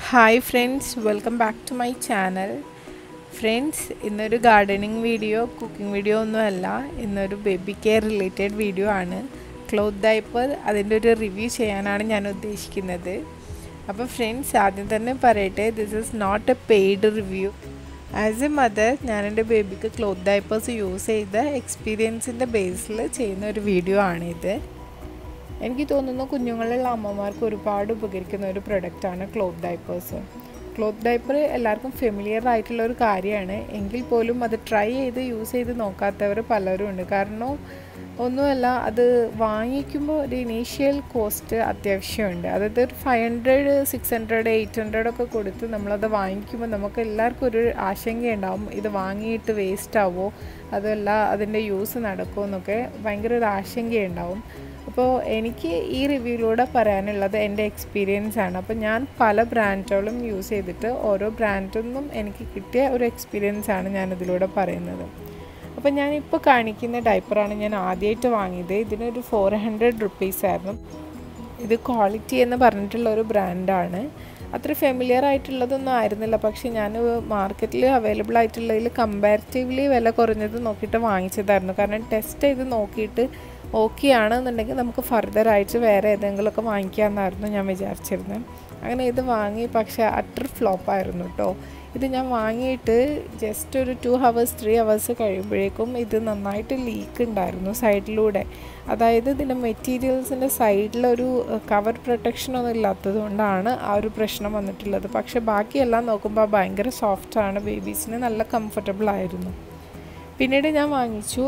Hi friends, welcome back to my channel. Friends, ഇന്നൊരു gardening video, cooking video ഒന്നുമല്ല, ഇന്നൊരു baby care related video ആണ്. Cloth diaper അതിൻ്റെ ഒരു റിവ്യൂ ചെയ്യാനാണ് ഞാൻ ഉദ്ദേശിക്കുന്നത്. അപ്പോൾ ഫ്രണ്ട്സ്, ആദ്യം തന്നെ പറയട്ടെ, this is not a paid review. As a mother, ഞാൻ എൻ്റെ ബേബിക്ക് ക്ലോത്ത് ഡയപ്പേഴ്സ് യൂസ് ചെയ്ത എക്സ്പീരിയൻസിൻ്റെ ബേസിൽ ചെയ്യുന്ന ഒരു വീഡിയോ ആണിത്. എനിക്ക് തോന്നുന്നു കുഞ്ഞുങ്ങളുള്ള അമ്മമാർക്ക് ഒരുപാട് ഉപകരിക്കുന്ന ഒരു പ്രൊഡക്റ്റാണ് ക്ലോത്ത് ഡയപ്പേഴ്സ്. ക്ലോത്ത് ഡയപ്പർ എല്ലാവർക്കും ഫെമിലിയർ ആയിട്ടുള്ള ഒരു കാര്യമാണ്. എങ്കിൽ പോലും അത് ട്രൈ ചെയ്ത് യൂസ് ചെയ്ത് നോക്കാത്തവർ പലരും ഉണ്ട്. കാരണം ഒന്നുമല്ല, അത് വാങ്ങിക്കുമ്പോൾ ഒരു ഇനീഷ്യൽ കോസ്റ്റ് അത്യാവശ്യമുണ്ട്. അതായത് ഒരു 500, 600, 800 ഒക്കെ കൊടുത്ത് നമ്മളത് വാങ്ങിക്കുമ്പോൾ നമുക്ക് എല്ലാവർക്കും ഒരു ആശങ്കയുണ്ടാവും, ഇത് വാങ്ങിയിട്ട് വേസ്റ്റ് ആവുമോ, അതല്ല അതിൻ്റെ യൂസ് നടക്കുമോ എന്നൊക്കെ ഭയങ്കര ഒരു ആശങ്കയുണ്ടാവും. അപ്പോൾ എനിക്ക് ഈ റിവ്യൂയിലൂടെ പറയാനുള്ളത് എൻ്റെ എക്സ്പീരിയൻസ് ആണ്. അപ്പോൾ ഞാൻ പല ബ്രാൻഡുകളും യൂസ് ചെയ്തിട്ട് ഓരോ ബ്രാൻഡിൽ നിന്നും എനിക്ക് കിട്ടിയ ഒരു എക്സ്പീരിയൻസ് ആണ് ഞാനിതിലൂടെ പറയുന്നത്. അപ്പോൾ ഞാനിപ്പോൾ കാണിക്കുന്ന ഡയപ്പറാണ് ഞാൻ ആദ്യമായിട്ട് വാങ്ങിയത്. ഇതിനൊരു 400 rupees ആയിരുന്നു. ഇത് ക്വാളിറ്റി എന്ന് പറഞ്ഞിട്ടുള്ള ഒരു ബ്രാൻഡാണ്. അത്ര ഫെമിലിയർ ആയിട്ടുള്ളതൊന്നും ആയിരുന്നില്ല. പക്ഷേ ഞാൻ മാർക്കറ്റിൽ അവൈലബിൾ ആയിട്ടുള്ളതിൽ കമ്പാരിറ്റീവ്ലി വില കുറഞ്ഞത് നോക്കിയിട്ട് വാങ്ങിച്ചതായിരുന്നു. കാരണം ടെസ്റ്റ് ചെയ്ത് നോക്കിയിട്ട് ഓക്കെ ആണെന്നുണ്ടെങ്കിൽ നമുക്ക് ഫർദറായിട്ട് വേറെ ഏതെങ്കിലുമൊക്കെ വാങ്ങിക്കാമെന്നായിരുന്നു ഞാൻ വിചാരിച്ചിരുന്നത്. അങ്ങനെ ഇത് വാങ്ങി, പക്ഷേ അറ്റർ ഫ്ലോപ്പായിരുന്നു കേട്ടോ. ഇത് ഞാൻ വാങ്ങിയിട്ട് ജസ്റ്റ് ഒരു 2 hours 3 hours കഴിയുമ്പോഴേക്കും ഇത് നന്നായിട്ട് ലീക്ക് ഉണ്ടായിരുന്നു സൈഡിലൂടെ. അതായത് ഇതിൻ്റെ മെറ്റീരിയൽസിൻ്റെ സൈഡിലൊരു കവർ പ്രൊട്ടക്ഷനൊന്നും ഇല്ലാത്തത് കൊണ്ടാണ് ആ ഒരു പ്രശ്നം വന്നിട്ടുള്ളത്. പക്ഷേ ബാക്കിയെല്ലാം നോക്കുമ്പോൾ ഭയങ്കര സോഫ്റ്റാണ്, ബേബീസിന് നല്ല കംഫർട്ടബിൾ ആയിരുന്നു. പിന്നീട് ഞാൻ വാങ്ങിച്ചു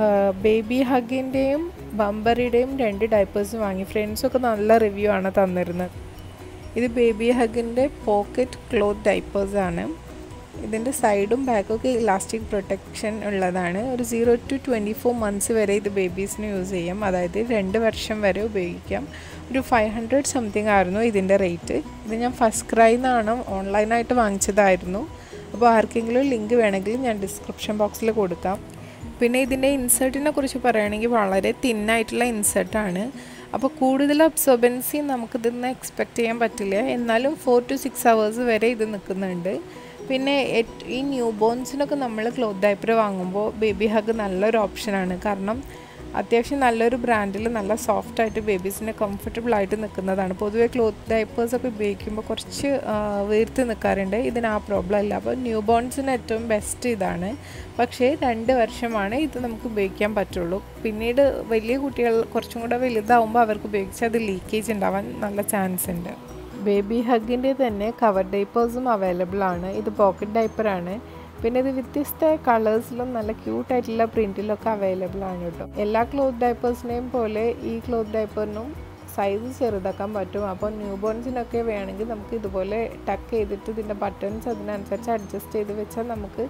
ബേബി ഹഗിൻ്റെയും ബംബറിയുടെയും 2 ഡയപ്പേഴ്സ് വാങ്ങി. ഫ്രണ്ട്സൊക്കെ നല്ല റിവ്യൂ ആണ് തന്നിരുന്നത്. ഇത് ബേബി ഹഗിൻ്റെ പോക്കറ്റ് ക്ലോത്ത് ഡയപ്പേഴ്സാണ്. ഇതിൻ്റെ സൈഡും ബാക്കൊക്കെ ഇലാസ്റ്റിക് പ്രൊട്ടക്ഷൻ ഉള്ളതാണ്. ഒരു 0 to 24 months വരെ ഇത് ബേബീസിന് യൂസ് ചെയ്യാം. അതായത് 2 വർഷം വരെ ഉപയോഗിക്കാം. ഒരു 500 something ആയിരുന്നു ഇതിൻ്റെ റേറ്റ്. ഇത് ഞാൻ ഫസ്റ്റ് ക്രൈയിൽ നിന്നാണ് ഓൺലൈനായിട്ട് വാങ്ങിച്ചതായിരുന്നു. അപ്പോൾ ആർക്കെങ്കിലും ലിങ്ക് വേണമെങ്കിൽ ഞാൻ ഡിസ്ക്രിപ്ഷൻ ബോക്സിൽ കൊടുക്കാം. പിന്നെ ഇതിൻ്റെ ഇൻസേർട്ടിനെ കുറിച്ച് പറയുകയാണെങ്കിൽ വളരെ തിന്നായിട്ടുള്ള ഇൻസേർട്ടാണ്. അപ്പോൾ കൂടുതൽ അബ്സോർബൻസി നമുക്കിതിന്ന് എക്സ്പെക്റ്റ് ചെയ്യാൻ പറ്റില്ല. എന്നാലും 4 to 6 hours വരെ ഇത് നിൽക്കുന്നുണ്ട്. പിന്നെ ഈ ന്യൂ ബോൺസിനൊക്കെ നമ്മൾ ക്ലോത്ത് ഡയപ്പർ വാങ്ങുമ്പോൾ ബേബി ഹഗ് നല്ലൊരു ഓപ്ഷനാണ്. കാരണം അത്യാവശ്യം നല്ലൊരു ബ്രാൻഡിൽ നല്ല സോഫ്റ്റായിട്ട് ബേബീസിന് കംഫർട്ടബിളായിട്ട് നിൽക്കുന്നതാണ്. പൊതുവേ ക്ലോത്ത് ഡയപ്പേഴ്സൊക്കെ ഉപയോഗിക്കുമ്പോൾ കുറച്ച് വീർത്ത് നിൽക്കാറുണ്ട്. ഇതിന് ആ പ്രോബ്ലം ഇല്ല. അപ്പോൾ ന്യൂ ബോൺസിന് ഏറ്റവും ബെസ്റ്റ് ഇതാണ്. പക്ഷേ 2 വർഷമാണ് ഇത് നമുക്ക് ഉപയോഗിക്കാൻ പറ്റുള്ളൂ. പിന്നീട് വലിയ കുട്ടികൾ കുറച്ചും കൂടെ വലുതാവുമ്പോൾ അവർക്ക് ഉപയോഗിച്ചാൽ അത് ലീക്കേജ് ഉണ്ടാവാൻ നല്ല ചാൻസ് ഉണ്ട്. ബേബി ഹഗിൻ്റെ തന്നെ കവർ ഡയപ്പേഴ്സും അവൈലബിൾ ആണ്. ഇത് പോക്കറ്റ് ഡയപ്പറാണ്. പിന്നെ ഇത് വ്യത്യസ്ത കളേഴ്സിലും നല്ല ക്യൂട്ടായിട്ടുള്ള പ്രിൻറ്റിലൊക്കെ അവൈലബിൾ ആണ് കേട്ടോ. എല്ലാ ക്ലോത്ത് ഡയപ്പേഴ്സിനെയും പോലെ ഈ ക്ലോത്ത് ഡയപ്പറിനും സൈസ് ചെറുതാക്കാൻ പറ്റും. അപ്പോൾ ന്യൂ ബോൺസിനൊക്കെ വേണമെങ്കിൽ നമുക്ക് ഇതുപോലെ ടക്ക് ചെയ്തിട്ട് ഇതിൻ്റെ ബട്ടൺസ് അതിനനുസരിച്ച് അഡ്ജസ്റ്റ് ചെയ്ത് വെച്ചാൽ നമുക്ക്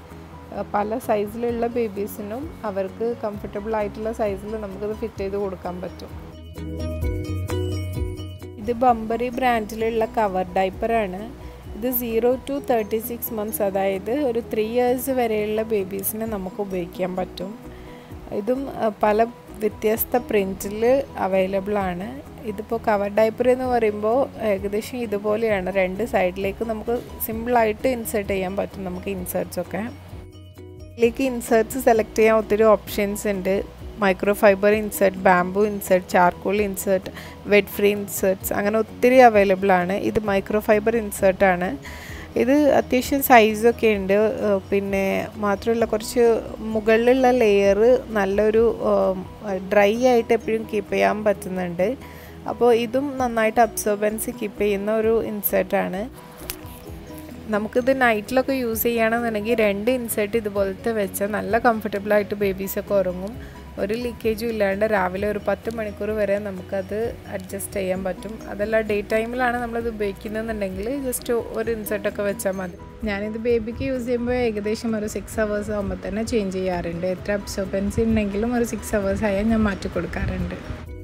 പല സൈസിലുള്ള ബേബീസിനും അവർക്ക് കംഫർട്ടബിൾ ആയിട്ടുള്ള സൈസിൽ നമുക്കിത് ഫിറ്റ് ചെയ്ത് കൊടുക്കാൻ പറ്റും. ഇത് ബംബറി ബ്രാൻഡിലുള്ള കവർ ഡയപ്പറാണ്. ഇത് 0 to 36 months, അതായത് ഒരു 3 years വരെയുള്ള ബേബീസിനെ നമുക്ക് ഉപയോഗിക്കാൻ പറ്റും. ഇതും പല വ്യത്യസ്ത പ്രിൻറ്റിൽ അവൈലബിൾ ആണ്. ഇതിപ്പോൾ കവർ ഡയപ്പർ എന്ന് പറയുമ്പോൾ ഏകദേശം ഇതുപോലെയാണ്. 2 സൈഡിലേക്ക് നമുക്ക് സിമ്പിളായിട്ട് ഇൻസേർട്ട് ചെയ്യാൻ പറ്റും. നമുക്ക് ഇൻസേർട്ട്സൊക്കെ ഇതിലേക്ക് ഇൻസേർട്ട്സ് സെലക്ട് ചെയ്യാൻ ഒത്തിരി ഓപ്ഷൻസ് ഉണ്ട്. Microfibre insert, bamboo insert, charcoal insert, wet free inserts, അങ്ങനെ ഒത്തിരി അവൈലബിൾ ആണ്. ഇത് മൈക്രോ ഫൈബർ ഇൻസേർട്ടാണ്. ഇത് അത്യാവശ്യം സൈസൊക്കെ ഉണ്ട്. പിന്നെ മാത്രമല്ല കുറച്ച് മുകളിലുള്ള ലെയർ നല്ലൊരു ഡ്രൈ ആയിട്ട് എപ്പോഴും കീപ്പ് ചെയ്യാൻ പറ്റുന്നുണ്ട്. അപ്പോൾ ഇതും നന്നായിട്ട് അബ്സോർബൻസി കീപ്പ് ചെയ്യുന്ന ഒരു ഇൻസേർട്ടാണ്. നമുക്കിത് നൈറ്റിലൊക്കെ യൂസ് ചെയ്യുകയാണെന്നുണ്ടെങ്കിൽ 2 ഇൻസേർട്ട് ഇതുപോലത്തെ വെച്ചാൽ നല്ല കംഫർട്ടബിളായിട്ട് ബേബീസൊക്കെ ഉറങ്ങും. ഒരു ലീക്കേജും ഇല്ലാണ്ട് രാവിലെ ഒരു 10 മണിക്കൂർ വരെ നമുക്കത് അഡ്ജസ്റ്റ് ചെയ്യാൻ പറ്റും. അതല്ല ഡേ ടൈമിലാണ് നമ്മളിത് ഉപയോഗിക്കുന്നതെന്നുണ്ടെങ്കിൽ ജസ്റ്റ് ഒരു ഇൻസേർട്ടൊക്കെ വെച്ചാൽ മതി. ഞാനിത് ബേബിക്ക് യൂസ് ചെയ്യുമ്പോൾ ഏകദേശം ഒരു 6 hours ആകുമ്പോൾ തന്നെ ചേഞ്ച് ചെയ്യാറുണ്ട്. എത്ര അബ്സോർബൻസി ഉണ്ടെങ്കിലും ഒരു 6 hours ആയാൽ ഞാൻ മാറ്റി കൊടുക്കാറുണ്ട്.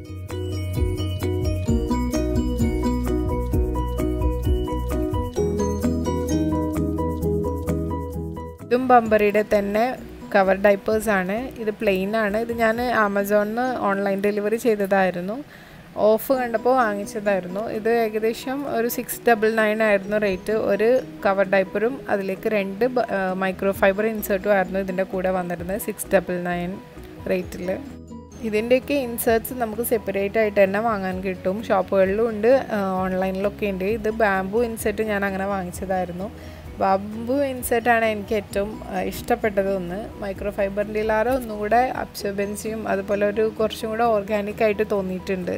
ഇതും ബംബറിയുടെ തന്നെ കവർ ഡയപ്പേഴ്സാണ്. ഇത് പ്ലെയിൻ ആണ്. ഇത് ഞാൻ ആമസോണിൽ നിന്ന് ഓൺലൈൻ ഡെലിവറി ചെയ്തതായിരുന്നു. ഓഫ് കണ്ടപ്പോൾ വാങ്ങിച്ചതായിരുന്നു. ഇത് ഏകദേശം ഒരു 699 ആയിരുന്നു റേറ്റ്. ഒരു കവർ ഡൈപ്പറും അതിലേക്ക് 2 മൈക്രോ ഫൈബർ ഇൻസേർട്ടും ആയിരുന്നു ഇതിൻ്റെ കൂടെ വന്നിരുന്നത് 699 റേറ്റിൽ. ഇതിൻ്റെയൊക്കെ ഇൻസേർട്ട്സ് നമുക്ക് സെപ്പറേറ്റ് ആയിട്ട് തന്നെ വാങ്ങാൻ കിട്ടും. ഷോപ്പുകളിലും ഉണ്ട്, ഓൺലൈനിലൊക്കെ ഉണ്ട്. ഇത് ബാംബു ഇൻസേർട്ട് ഞാൻ അങ്ങനെ വാങ്ങിച്ചതായിരുന്നു. ബാംബു ഇൻസേർട്ടാണ് എനിക്ക് ഏറ്റവും ഇഷ്ടപ്പെട്ടത്. മൈക്രോ ഫൈബറിൻ്റെലാറെ ഒന്നുകൂടെ അബ്സോർബൻസിയും അതുപോലെ ഒരു കുറച്ചും കൂടെ ഓർഗാനിക് ആയിട്ട് തോന്നിയിട്ടുണ്ട്.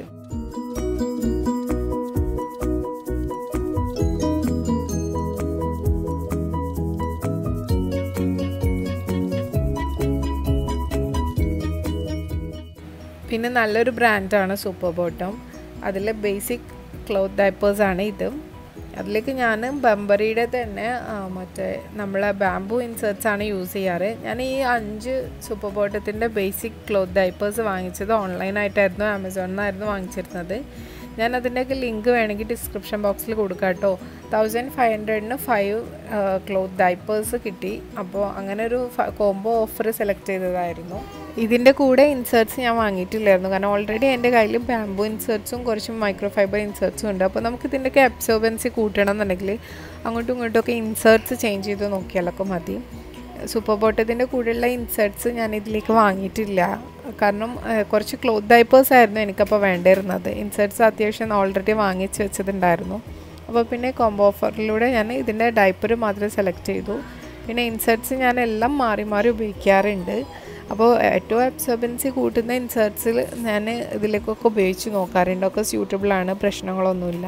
പിന്നെ നല്ലൊരു ബ്രാൻഡാണ് സൂപ്പർ ബോട്ടം. അതിൽ ബേസിക് ക്ലോത്ത് ഡൈപ്പേഴ്സാണ് ഇത്. അതിലേക്ക് ഞാൻ ബംബറിയുടെ തന്നെ മറ്റേ നമ്മളെ ബാംബു ഇൻസേർട്ട്സാണ് യൂസ് ചെയ്യാറ്. ഞാൻ ഈ 5 സൂപ്പർ ബോട്ടത്തിൻ്റെ ബേസിക് ക്ലോത്ത് ഡൈപ്പേഴ്സ് വാങ്ങിച്ചത് ഓൺലൈനായിട്ടായിരുന്നു, ആമസോണിൽ നിന്നായിരുന്നു വാങ്ങിച്ചിരുന്നത്. ഞാൻ അതിൻ്റെയൊക്കെ ലിങ്ക് വേണമെങ്കിൽ ഡിസ്ക്രിപ്ഷൻ ബോക്സിൽ കൊടുക്കാം കേട്ടോ. 1500-ന് 5 ക്ലോത്ത് ഡൈപ്പേഴ്സ് കിട്ടി. അപ്പോൾ അങ്ങനെ ഒരു കോംബോ ഓഫർ സെലക്ട് ചെയ്തതായിരുന്നു. ഇതിൻ്റെ കൂടെ ഇൻസേർട്ട്സ് ഞാൻ വാങ്ങിയിട്ടില്ലായിരുന്നു, കാരണം ഓൾറെഡി എൻ്റെ കയ്യിൽ ബാംബു ഇൻസേർട്ട്സും കുറച്ച് മൈക്രോ ഫൈബർ ഇൻസേർട്ട്സും ഉണ്ട്. അപ്പോൾ നമുക്ക് ഇതിൻ്റെയൊക്കെ അബ്സോർബൻസി കൂട്ടണം എന്നുണ്ടെങ്കിൽ അങ്ങോട്ടും ഇങ്ങോട്ടുമൊക്കെ ഇൻസേർട്ട്സ് ചേഞ്ച് ചെയ്ത് നോക്കിയാലൊക്കെ മതി. സൂപ്പർ ബോട്ടത്തിൻ്റെ കൂടെയുള്ള ഇൻസേർട്ട്സ് ഞാൻ ഇതിലേക്ക് വാങ്ങിയിട്ടില്ല, കാരണം കുറച്ച് ക്ലോത്ത് ഡൈപ്പേഴ്സ് ആയിരുന്നു എനിക്കപ്പോൾ വേണ്ടിയിരുന്നത്. ഇൻസേർട്ട്സ് അത്യാവശ്യം ഓൾറെഡി വാങ്ങിച്ച് വെച്ചതുണ്ടായിരുന്നു. അപ്പോൾ പിന്നെ കോംബോ ഓഫറിലൂടെ ഞാൻ ഇതിൻ്റെ ഡൈപ്പർ മാത്രം സെലക്ട് ചെയ്തു. പിന്നെ ഇൻസേർട്ട്സ് ഞാൻ എല്ലാം മാറി മാറി ഉപയോഗിക്കാറുണ്ട്. അപ്പോൾ ഏറ്റവും അബ്സോർബൻസി കൂട്ടുന്ന ഇൻസേർട്ട്സിൽ ഞാൻ ഇതിലേക്കൊക്കെ ഉപയോഗിച്ച് നോക്കാറുണ്ട്. ഒക്കെ സ്യൂട്ടബിളാണ്, പ്രശ്നങ്ങളൊന്നുമില്ല.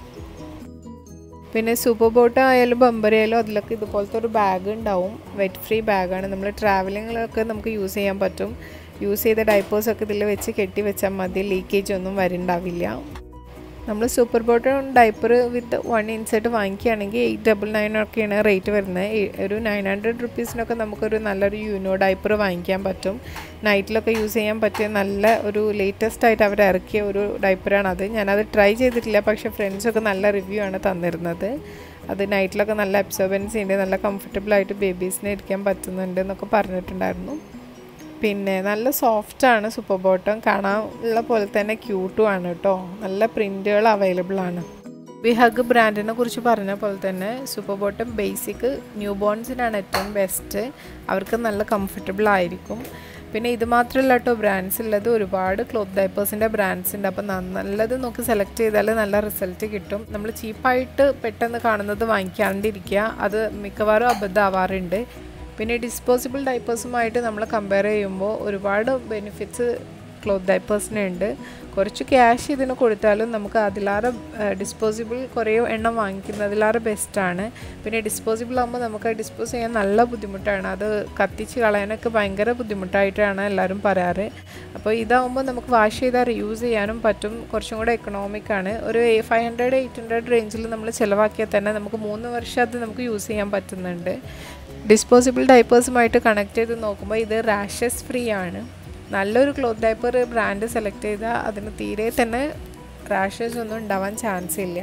പിന്നെ സൂപ്പർ ബോട്ട് ആയാലും ബംബറി ആയാലും അതിലൊക്കെ ഇതുപോലത്തെ ഒരു ബാഗ് ഉണ്ടാവും. വെറ്റ് ഫ്രീ ബാഗാണ്. നമ്മൾ ട്രാവലിങ്ങിലൊക്കെ നമുക്ക് യൂസ് ചെയ്യാൻ പറ്റും. യൂസ് ചെയ്ത ഡൈപ്പേഴ്സൊക്കെ ഇതിൽ വെച്ച് കെട്ടി വെച്ചാൽ മതി, ലീക്കേജ് ഒന്നും വരുന്നുണ്ടാവില്ല. നമ്മൾ super bottom diaper with 1 insert വാങ്ങിക്കുകയാണെങ്കിൽ 899 ഒക്കെയാണ് റേറ്റ് വരുന്നത്. ഒരു 900 റുപ്പീസിനൊക്കെ നമുക്കൊരു നല്ലൊരു യൂനോ ഡൈപ്പർ വാങ്ങിക്കാൻ പറ്റും. നൈറ്റിലൊക്കെ യൂസ് ചെയ്യാൻ പറ്റിയ നല്ല ഒരു ലേറ്റസ്റ്റ് ആയിട്ട് അവർ ഇറക്കിയ ഒരു ഡൈപ്പറാണത്. ഞാനത് ട്രൈ ചെയ്തിട്ടില്ല, പക്ഷേ ഫ്രണ്ട്സൊക്കെ നല്ല റിവ്യൂ ആണ് തന്നിരുന്നത്. അത് നൈറ്റിലൊക്കെ നല്ല അബ്സോർബൻസി ഉണ്ട്, നല്ല കംഫർട്ടബിളായിട്ട് ബേബീസിനെ ഇരിക്കാൻ പറ്റുന്നുണ്ട് എന്നൊക്കെ പറഞ്ഞിട്ടുണ്ടായിരുന്നു. പിന്നെ നല്ല സോഫ്റ്റാണ് സൂപ്പർ ബോട്ടം, കാണാനുള്ള പോലെ തന്നെ ക്യൂട്ടും ആണ് കേട്ടോ. നല്ല പ്രിൻറ്റുകൾ അവൈലബിൾ ആണ്. ഹഗ് ബ്രാൻഡിനെ കുറിച്ച് പറഞ്ഞ പോലെ തന്നെ സൂപ്പർ ബോട്ടം ബേസിക് ന്യൂ ബോൺസിനാണ് ഏറ്റവും ബെസ്റ്റ്. അവർക്ക് നല്ല കംഫർട്ടബിൾ ആയിരിക്കും. പിന്നെ ഇത് മാത്രമല്ല കേട്ടോ ബ്രാൻഡ്സ് ഉള്ളത്, ഒരുപാട് ക്ലോത്ത് ഡൈപ്പേഴ്സിൻ്റെ ബ്രാൻഡ്സ് ഉണ്ട്. അപ്പോൾ നല്ലത് നോക്കി സെലക്ട് ചെയ്താൽ നല്ല റിസൾട്ട് കിട്ടും. നമ്മൾ ചീപ്പായിട്ട് പെട്ടെന്ന് കാണുന്നത് വാങ്ങിക്കാണ്ടിരിക്കുക, അത് മിക്കവാറും അബദ്ധമാവാറുണ്ട്. പിന്നെ ഡിസ്പോസിബിൾ ഡൈപ്പേഴ്സുമായിട്ട് നമ്മൾ കമ്പയർ ചെയ്യുമ്പോൾ ഒരുപാട് ബെനിഫിറ്റ്സ് ക്ലോത്ത് ഡൈപ്പേഴ്സിനുണ്ട്. കുറച്ച് ക്യാഷ് ഇതിന് കൊടുത്താലും നമുക്ക് അതിലാറെ ഡിസ്പോസിബിൾ കുറേ എണ്ണം വാങ്ങിക്കുന്നതിലാറെ ബെസ്റ്റാണ്. പിന്നെ ഡിസ്പോസിബിൾ ആകുമ്പോൾ നമുക്ക് ഡിസ്പോസ് ചെയ്യാൻ നല്ല ബുദ്ധിമുട്ടാണ്, അത് കത്തിച്ച് കളയാനൊക്കെ ഭയങ്കര ബുദ്ധിമുട്ടായിട്ടാണ് എല്ലാവരും പറയാറ്. അപ്പോൾ ഇതാകുമ്പോൾ നമുക്ക് വാഷ് ചെയ്താൽ റീയൂസ് ചെയ്യാനും പറ്റും, കുറച്ചും കൂടെ എക്കണോമിക്കാണ്. ഒരു 500-800 റേഞ്ചിൽ നമ്മൾ ചിലവാക്കിയാൽ തന്നെ നമുക്ക് 3 വർഷം അത് നമുക്ക് യൂസ് ചെയ്യാൻ പറ്റുന്നുണ്ട്. ഡിസ്പോസിബിൾ ഡൈപ്പേഴ്സുമായിട്ട് കണക്ട് ചെയ്ത് നോക്കുമ്പോൾ ഇത് റാഷസ് ഫ്രീ ആണ്. നല്ലൊരു ക്ലോത്ത് ഡൈപ്പർ ബ്രാൻഡ് സെലക്ട് ചെയ്താൽ അതിന് തീരെ തന്നെ റാഷസ് ഒന്നും ഉണ്ടാവാൻ ചാൻസ് ഇല്ല.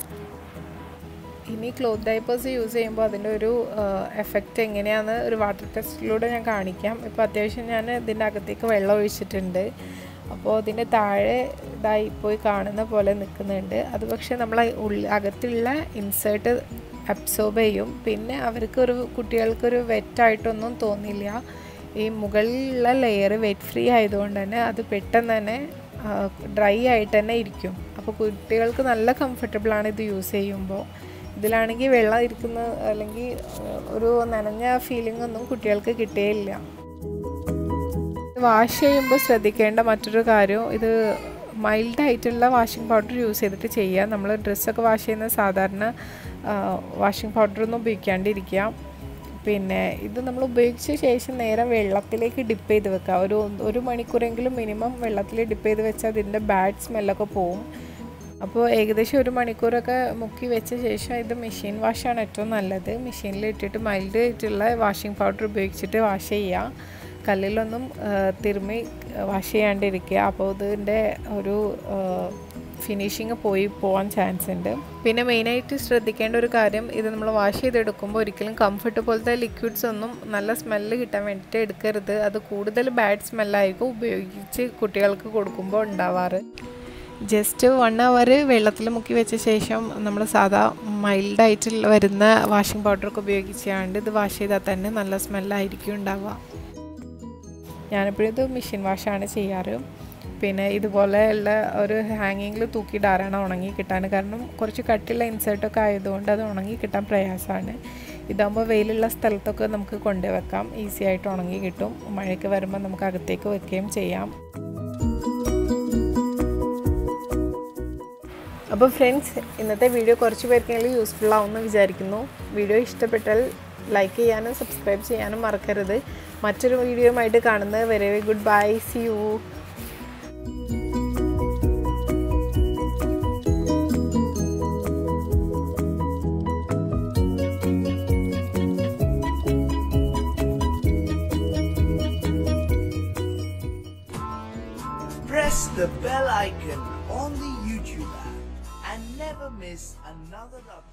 ഇനി ക്ലോത്ത് ഡൈപ്പേഴ്സ് യൂസ് ചെയ്യുമ്പോൾ അതിൻ്റെ ഒരു എഫക്റ്റ് എങ്ങനെയാണെന്ന് ഒരു വാട്ടർ ടെസ്റ്റിലൂടെ ഞാൻ കാണിക്കാം. ഇപ്പോൾ അത്യാവശ്യം ഞാൻ ഇതിൻ്റെ അകത്തേക്ക് വെള്ളം ഒഴിച്ചിട്ടുണ്ട്. അപ്പോൾ ഇതിൻ്റെ താഴെ ഇതായി പോയി കാണുന്ന പോലെ നിൽക്കുന്നുണ്ട്. അത് പക്ഷേ നമ്മൾ അകത്തുള്ള ഇൻസേർട്ട് അബ്സോർബ് ചെയ്യും. പിന്നെ കുട്ടികൾക്കൊരു വെറ്റായിട്ടൊന്നും തോന്നില്ല. ഈ മുകളിലുള്ള ലെയർ വെറ്റ് ഫ്രീ ആയതുകൊണ്ട് തന്നെ അത് പെട്ടെന്ന് തന്നെ ഡ്രൈ ആയിട്ട് തന്നെ ഇരിക്കും. അപ്പോൾ കുട്ടികൾക്ക് നല്ല കംഫർട്ടബിളാണ് ഇത് യൂസ് ചെയ്യുമ്പോൾ. ഇതിലാണെങ്കിൽ വെള്ളം ഇരിക്കുന്ന അല്ലെങ്കിൽ ഒരു നനഞ്ഞ ഫീലിംഗ് ഒന്നും കുട്ടികൾക്ക് കിട്ടുകയില്ല. വാഷ് ചെയ്യുമ്പോൾ ശ്രദ്ധിക്കേണ്ട മറ്റൊരു കാര്യം, ഇത് മൈൽഡായിട്ടുള്ള വാഷിംഗ് പൗഡർ യൂസ് ചെയ്തിട്ട് ചെയ്യുക. നമ്മൾ ഡ്രസ്സൊക്കെ വാഷ് ചെയ്യുന്ന സാധാരണ വാഷിംഗ് പൗഡറൊന്നും ഉപയോഗിക്കാണ്ടിരിക്കുക. പിന്നെ ഇത് നമ്മൾ ഉപയോഗിച്ച ശേഷം നേരെ വെള്ളത്തിലേക്ക് ഡിപ്പ് ചെയ്ത് വെക്കുക. ഒരു മണിക്കൂറെങ്കിലും മിനിമം വെള്ളത്തിൽ ഡിപ്പ് ചെയ്ത് വെച്ചാൽ അതിൻ്റെ ബാഡ് സ്മെല്ലൊക്കെ പോവും. അപ്പോൾ ഏകദേശം 1 മണിക്കൂറൊക്കെ മുക്കി വെച്ച ശേഷം ഇത് മെഷീൻ വാഷാണ് ഏറ്റവും നല്ലത്. മെഷീനിൽ ഇട്ടിട്ട് മൈൽഡ് ആയിട്ടുള്ള വാഷിംഗ് പൗഡർ ഉപയോഗിച്ചിട്ട് വാഷ് ചെയ്യുക. കല്ലിലൊന്നും തിരുമ്മി വാഷ് ചെയ്യാണ്ടിരിക്കുക. അപ്പോൾ ഇതിൻ്റെ ഒരു ഫിനിഷിങ് പോകാൻ ചാൻസ് ഉണ്ട്. പിന്നെ മെയിനായിട്ട് ശ്രദ്ധിക്കേണ്ട ഒരു കാര്യം, ഇത് നമ്മൾ വാഷ് ചെയ്തെടുക്കുമ്പോൾ ഒരിക്കലും കംഫർട്ട് പോലത്തെ ലിക്വിഡ്സ് ഒന്നും നല്ല സ്മെല്ല് കിട്ടാൻ വേണ്ടിയിട്ട് എടുക്കരുത്. അത് കൂടുതൽ ബാഡ് സ്മെല്ലായിരിക്കും ഉപയോഗിച്ച് കുട്ടികൾക്ക് കൊടുക്കുമ്പോൾ ഉണ്ടാവാറ്. ജസ്റ്റ് 1 hour വെള്ളത്തിൽ മുക്കി വെച്ച ശേഷം നമ്മൾ സാധാ മൈൽഡായിട്ട് വരുന്ന വാഷിംഗ് പൗഡറൊക്കെ ഉപയോഗിച്ചാണ്ട് ഇത് വാഷ് ചെയ്താൽ തന്നെ നല്ല സ്മെല്ലായിരിക്കും ഉണ്ടാവുക. ഞാനിപ്പോഴും ഇത് മെഷീൻ വാഷാണ് ചെയ്യാറ്. പിന്നെ ഇതുപോലെയുള്ള ഒരു ഹാങ്ങിങ്ങിൽ തൂക്കിയിടാറാണ് ഉണങ്ങി കിട്ടാൻ. കാരണം കുറച്ച് കട്ടിയുള്ള ഇൻസേർട്ടൊക്കെ ആയതുകൊണ്ട് അത് ഉണങ്ങി കിട്ടാൻ പ്രയാസമാണ്. ഇതാകുമ്പോൾ വെയിലുള്ള സ്ഥലത്തൊക്കെ നമുക്ക് കൊണ്ടുവെക്കാം, ഈസി ആയിട്ട് ഉണങ്ങി കിട്ടും. മഴയ്ക്ക് വരുമ്പോൾ നമുക്ക് അകത്തേക്ക് വെക്കുകയും ചെയ്യാം. അപ്പോൾ ഫ്രണ്ട്സ്, ഇന്നത്തെ വീഡിയോ കുറച്ച് പേർക്കെങ്കിലും യൂസ്ഫുൾ ആവുമെന്ന് വിചാരിക്കുന്നു. വീഡിയോ ഇഷ്ടപ്പെട്ടാൽ ലൈക്ക് ചെയ്യാനും സബ്സ്ക്രൈബ് ചെയ്യാനും മറക്കരുത്. മറ്റൊരു വീഡിയോയുമായിട്ട് കാണുന്നത് വരെ good bye, see you. Press the bell icon on the YouTube app and never miss another update.